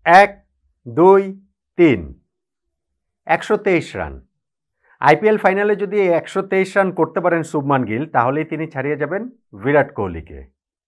এক, দুই, তিন, 123 রান। আইপিএল ফাইনালে যদি 123 রান করতে পারেন শুভমান গিল, তাহলেই তিনি ছাড়িয়ে যাবেন বিরাট কোহলিকে।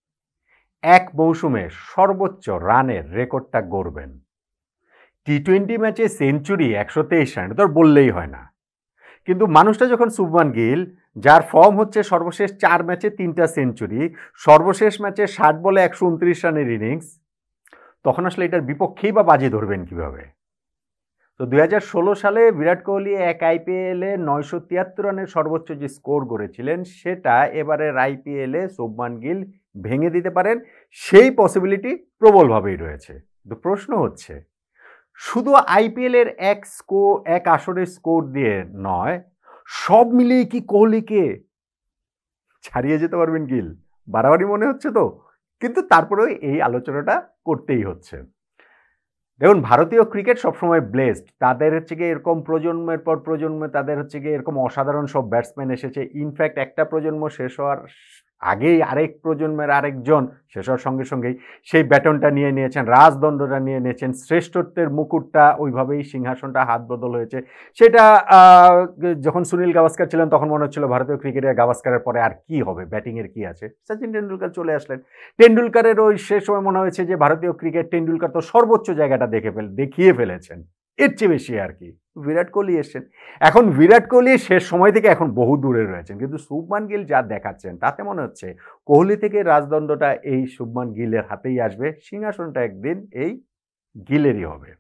এক মৌসুমে সর্বোচ্চ রানের রেকর্ডটা গড়বেন। টি-20 ম্যাচে সেঞ্চুরি 123 রান, এটা তো বললেই হয় না। কিন্তু মানুষটা যখন শুভমান গিল, যার ফর্ম হচ্ছে সর্বশেষ 4 ম্যাচে 3টা সেঞ্চুরি, সর্বশেষ ম্যাচে 60 বলে 129 রানের ইনিংস, তখন আসলে এটার বিপক্ষেই বা বাজি ধরবেন কিভাবে? তো 2016 সালে বিরাট কোহলি এক আইপিএলে 973 রানের সর্বোচ্চ যে স্কোর করেছিলেন, সেটা এবারের আইপিএলে শুভমান গিল ভেঙে দিতে পারেন, সেই পসিবিলিটি প্রবলভাবেই রয়েছে। তো প্রশ্ন হচ্ছে, শুধু আইপিএলের এক আসরের স্কোর দিয়ে নয়, সব মিলিয়ে কি কোহলিকে ছাড়িয়ে যেতে পারবেন গিল? বাড়াবাড়ি মনে হচ্ছে তো, কিন্তু তারপরেও এই আলোচনাটা করতেই হচ্ছে। দেখুন, ভারতীয় ক্রিকেট সবসময় ব্লেসড। তাদের হচ্ছে গিয়ে এরকম প্রজন্মের পর প্রজন্মে তাদের হচ্ছে গিয়ে এরকম অসাধারণ সব ব্যাটসম্যান এসেছে। ইনফ্যাক্ট একটা প্রজন্ম শেষ হওয়ার আগেই আরেক প্রজন্মের আরেকজন শেষ হওয়ার সঙ্গে সঙ্গেই সেই ব্যাটনটা নিয়ে নিয়েছেন, রাজদণ্ডটা নিয়ে নিয়েছেন, শ্রেষ্ঠত্বের মুকুটটা ওইভাবেই সিংহাসনটা হাত বদল হয়েছে। সেটা যখন সুনীল গাভাস্কার ছিলেন তখন মনে হচ্ছিল ভারতীয় ক্রিকেটের গাভাস্কারের পরে আর কি হবে, ব্যাটিংয়ের কি আছে। সচিন টেন্ডুলকার চলে আসলেন। টেন্ডুলকারের ওই শেষ সময় মনে হয়েছে যে ভারতীয় ক্রিকেট, টেন্ডুলকার তো সর্বোচ্চ জায়গাটা দেখিয়ে ফেলেছেন, এর চেয়ে বেশি আর কি। বিরাট কোহলি এসছেন। এখন বিরাট কোহলি শেষ সময় থেকে এখন বহু দূরে রয়েছেন, কিন্তু শুভমান গিল যা দেখাচ্ছেন তাতে মনে হচ্ছে কোহলি থেকে রাজদণ্ডটা এই শুভমান গিলের হাতেই আসবে, সিংহাসনটা একদিন এই গিলেরই হবে।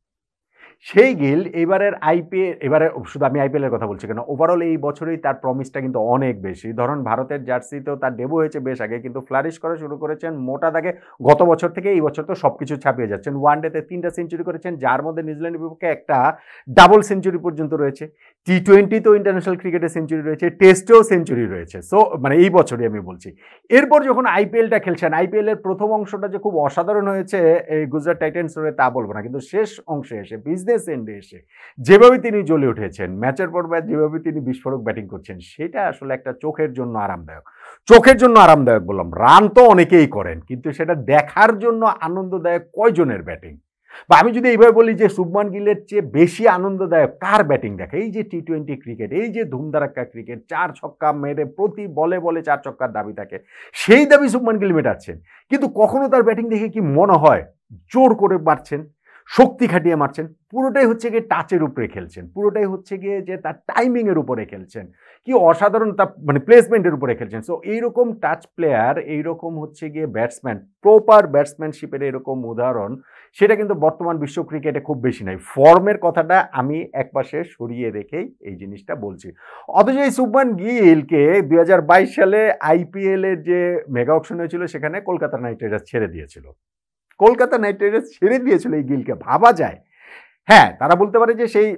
সেই গিল এবারে শুধু আমি আইপিএলের কথা বলছি কেন, ওভারঅল এই বছরেই তার প্রমিসটা কিন্তু অনেক বেশি। ধরুন, ভারতের জার্সিতেও তার ডেবু হয়েছে বেশ আগে, কিন্তু ফ্লারিশ করা শুরু করেছেন মোটা দাগে গত বছর থেকে। এই বছর তো সবকিছু ছাপিয়ে যাচ্ছেন। ওয়ানডেতে 3টা সেঞ্চুরি করেছেন, যার মধ্যে নিউজিল্যান্ডের বিপক্ষে একটা ডাবল সেঞ্চুরি পর্যন্ত রয়েছে। টি-20তেও ইন্টারন্যাশনাল ক্রিকেটে সেঞ্চুরি রয়েছে, টেস্টেও সেঞ্চুরি রয়েছে। সো মানে এই বছরই আমি বলছি। এরপর যখন আইপিএলটা খেলছেন, আইপিএলের প্রথম অংশটা যে খুব অসাধারণ হয়েছে এই গুজরাট টাইটান্স তা বলবো না, কিন্তু শেষ অংশে এসে, বিজনেস এন্ডে এসে যেভাবে তিনি জ্বলে উঠেছেন, ম্যাচের পর ম্যাচ যেভাবে তিনি বিস্ফোরক ব্যাটিং করছেন, সেটা আসলে একটা চোখের জন্য আরামদায়ক। চোখের জন্য আরামদায়ক বললাম, রান তো অনেকেই করেন, কিন্তু সেটা দেখার জন্য আনন্দদায়ক কয়জনের ব্যাটিং? বা আমি যদি এইভাবে বলি যে শুভমান গিলের চেয়ে বেশি আনন্দদায়ক কার ব্যাটিং দেখা? এই যে টি-20 ক্রিকেট, এই যে ধুমধারাক্কা ক্রিকেট, 4 ছক্কা মেরে প্রতি বলে বলে 4 ছক্কার দাবি থাকে, সেই দাবি শুভমান গিল মেটাচ্ছেন। কিন্তু কখনো তার ব্যাটিং দেখে কি মনে হয় জোর করে মারছেন, শক্তি খাটিয়ে মারছেন? পুরোটাই হচ্ছে গিয়ে টাচের উপরে খেলছেন, পুরোটাই হচ্ছে গিয়ে যে তার টাইমিংয়ের উপরে খেলছেন, কি অসাধারণ তার মানে প্লেসমেন্টের উপরে খেলছেন। সো এইরকম টাচ প্লেয়ার, এইরকম হচ্ছে গিয়ে ব্যাটসম্যান, প্রপার ব্যাটসম্যানশিপের এরকম উদাহরণ, সেটা কিন্তু বর্তমান বিশ্ব ক্রিকেটে খুব বেশি নাই। ফর্মের কথাটা আমি একপাশে সরিয়ে রেখেই এই জিনিসটা বলছি। অথচ এই শুভমান গিলকে 2022 সালে আইপিএলের যে মেগা অকশন হয়েছিল, সেখানে কলকাতা নাইট রাইডার্স ছেড়ে দিয়েছিল। কলকাতা নাইট রাইডার্স ছেড়ে দিয়েছিল এই গিলকে, ভাবা যায়? হ্যাঁ, তারা বলতে পারে যে সেই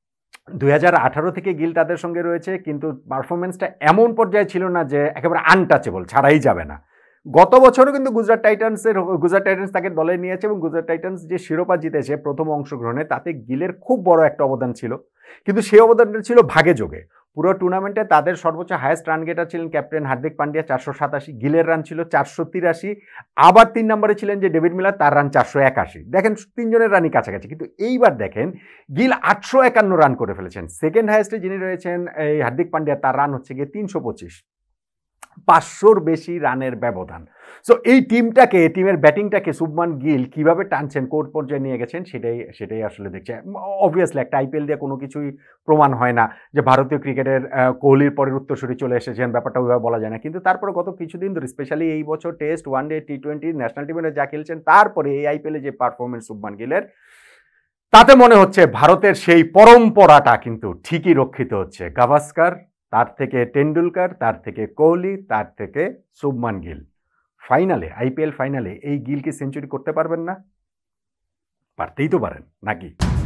2018 থেকে গিল তাদের সঙ্গে রয়েছে, কিন্তু পারফরমেন্সটা এমন পর্যায়ে ছিল না যে একেবারে আনটাচেবল, ছাড়াই যাবে না। গত বছরও কিন্তু গুজরাট টাইটান্স তাকে দলে নিয়েছে, এবং গুজরাট টাইটান্স যে শিরোপা জিতেছে প্রথম অংশগ্রহণে, তাতে গিলের খুব বড় একটা অবদান ছিল, কিন্তু সেই অবদানটা ছিল ভাগে যোগে। পুরো টুর্নামেন্টে তাদের সর্বোচ্চ হাইয়েস্ট রান গেটার ছিলেন ক্যাপ্টেন হার্দিক পান্ডিয়া, 487। গিলের রান ছিল 483। আবার 3 নম্বরে ছিলেন যে ডেভিড মিলার, তার রান 481। দেখেন, 3 জনের রানই কাছাকাছি। কিন্তু এইবার দেখেন, গিল 851 রান করে ফেলেছেন। সেকেন্ড হাইয়েস্টে যিনি রয়েছেন এই হার্দিক পান্ডিয়া, তার রান হচ্ছে গিয়ে 325। 500-র বেশি রানের ব্যবধান। সো এই টিমের ব্যাটিংটাকে শুভমান গিল কিভাবে টানছেন, কোর্ট পর্যায়ে নিয়ে গেছেন, সেটাই আসলে দেখছে। অবভিয়াসলি একটা আইপিএল দিয়ে কোনো কিছুই প্রমাণ হয় না যে ভারতীয় ক্রিকেটের কোহলির পরের উত্তরসূরি চলে এসেছেন, ব্যাপারটা ওইভাবে বলা যায় না। কিন্তু তারপরে গত কিছুদিন ধরে, স্পেশালি এই বছর টেস্ট, ওয়ানডে, টি-20, ন্যাশনাল টিমে যা খেলছেন, তারপরে এই আইপিএলে যে পারফরমেন্স শুভমান গিলের, তাতে মনে হচ্ছে ভারতের সেই পরম্পরাটা কিন্তু ঠিকই রক্ষিত হচ্ছে। গাভাস্কার, তার থেকে টেন্ডুলকার, তার থেকে কোহলি, তার থেকে শুভমান গিল। ফাইনালে, আইপিএল ফাইনালে এই গিল কি সেঞ্চুরি করতে পারবেন না? পারতেই তো পারেন নাকি?